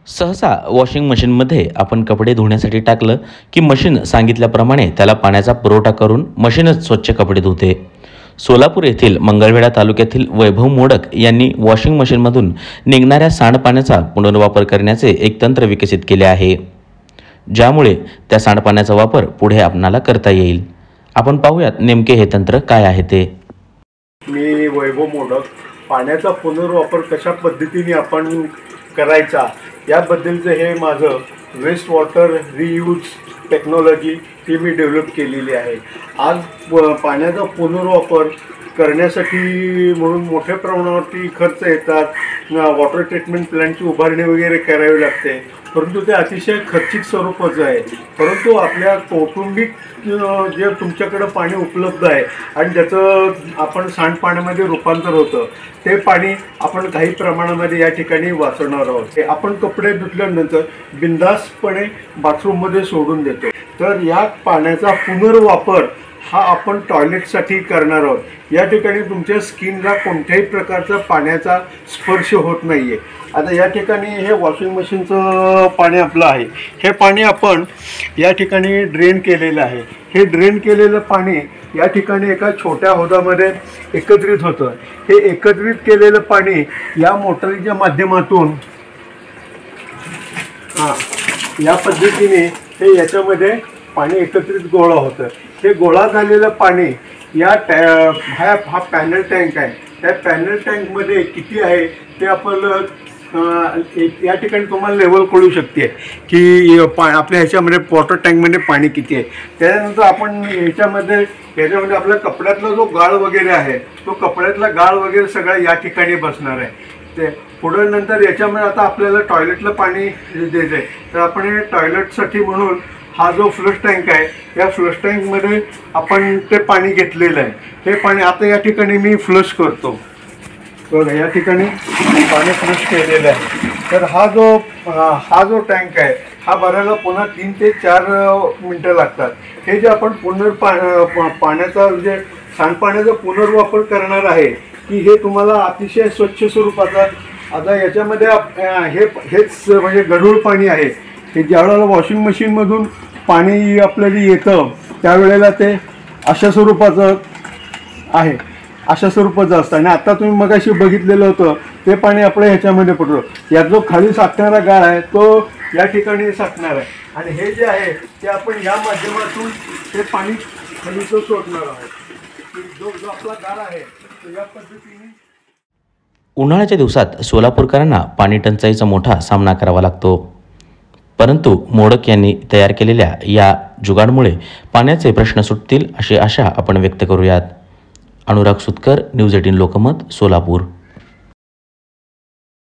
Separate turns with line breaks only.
सहसा वॉशिंग मशीनमध्ये आपण कपडे धुण्यासाठी टाकलं की मशीन सांगितल्याप्रमाणे त्याला पाण्याचा पुरवठा करून मशीनच स्वच्छ कपडे धुते। सोलापूर येथील मंगळवेढा तालुक्यातील वैभव मोडक यांनी वॉशिंग मशीनमधून निघणाऱ्या सांडपाण्याचा पुनर्वापर करण्याचे एक तंत्र विकसित केले आहे, ज्यामुळे त्या सांडपाण्याचा वापर पुढे आपणाला करता येईल। आपण पाहूयात नेमके हे तंत्र काय आहे ते।
मी वैभव मोडक पाण्याचा पुनर्वापर कशा पद्धतीने आपण करायचा याबद्दलचं हे माझं वेस्ट वॉटर रियूज टेक्नॉलॉजी ती मी डेव्हलप केलेली आहे। आज पाण्याचा पुनर्वापर करण्यासाठी म्हणून मोठ्या प्रमाणावरती खर्च येतात, वॉटर ट्रीटमेंट प्लांटची उभारणी वगैरे करावी लागते, परंतु ते अतिशय खर्चिक स्वरूपाचं आहे। परंतु आपल्या कौटुंबिक जे तुमच्याकडे पाणी उपलब्ध आहे आणि त्याचं आपण सांडपाण्यामध्ये रूपांतर होतं, ते पाणी आपण काही प्रमाणामध्ये या ठिकाणी वाचवणार आहोत। आपण कपडे धुतल्यानंतर बिनधास्तपणे बाथरूममध्ये सोडून देतो, तर या पाण्याचा पुनर्वापर हा आपण टॉयलेटसाठी करणार आहोत। या ठिकाणी तुमच्या स्किनला कोणत्याही प्रकारचा पाण्याचा स्पर्श होत नाही आहे। आता या ठिकाणी हे वॉशिंग मशीनचं पाणी आपलं आहे, हे पाणी आपण या ठिकाणी ड्रेन केलेलं आहे। हे ड्रेन केलेलं पाणी या ठिकाणी एका छोट्या हौदामध्ये एकत्रित होतं। हे एकत्रित केलेलं पाणी या मोटरीच्या माध्यमातून या पद्धतीने हे याच्यामध्ये पाणी एकत्रित गोळा होतं। हे गोळा झालेलं पाणी या हा पॅनल टँक आहे, त्या पॅनल टँकमध्ये किती आहे ते आपण या ठिकाणी तुम्हाला लेवल कळू शकते की आपल्या ह्याच्यामध्ये वॉटर टँकमध्ये पाणी किती आहे। त्यानंतर आपण याच्यामध्ये आपल्या कपड्यातला जो गाळ वगैरे आहे, तो कपड्यातला गाळ वगैरे सगळा या ठिकाणी बसणार आहे। ते पुढे नंतर याच्यामध्ये आता आपल्याला टॉयलेटला पाणी द्यायचं आहे, तर आपण हे टॉयलेटसाठी म्हणून हा जो फ्लश टँक आहे, या फ्लश टँकमध्ये आपण ते पाणी घेतलेलं आहे। हे पाणी आता या ठिकाणी मी फ्लश करतो, बघा या ठिकाणी पाणी फ्लश केलेलं आहे। तर हा जो टँक आहे हा भरायला पुन्हा 3 ते 4 मिनटं लागतात। हे जे आपण पाण्याचा म्हणजे सांडपाण्याचा पुनर्वापर करणार आहे की हे तुम्हाला अतिशय स्वच्छ स्वरूपाचा, आता याच्यामध्ये हेच म्हणजे गढूळ पाणी आहे। हे ज्यावेळेला वॉशिंग मशीनमधून पाणी आपल्याला येतं त्यावेळेला ते अशा स्वरूपाचं आहे, अशा स्वरूपाचं असतं। आणि आता तुम्ही मगाशी बघितलेलं होतं ते पाणी आपल्या ह्याच्यामध्ये पडलं, यात जो खाली साठणारा गाळ आहे तो या ठिकाणी साठणार आहे, आणि हे जे आहे ते आपण या माध्यमातून ते पाणी खाली तो सोडणार आहोत। जो आपला गाळ आहे तो या पद्धतीने।
उन्हाळ्याच्या दिवसात सोलापूरकरांना पाणी टंचाईचा मोठा सामना करावा लागतो, परंतु मोडक यांनी तयार केलेल्या या जुगाडमुळे पाण्याचे प्रश्न सुटतील अशी आशा आपण व्यक्त करूयात। अनुराग सुतकर, न्यूज 18 लोकमत, सोलापूर।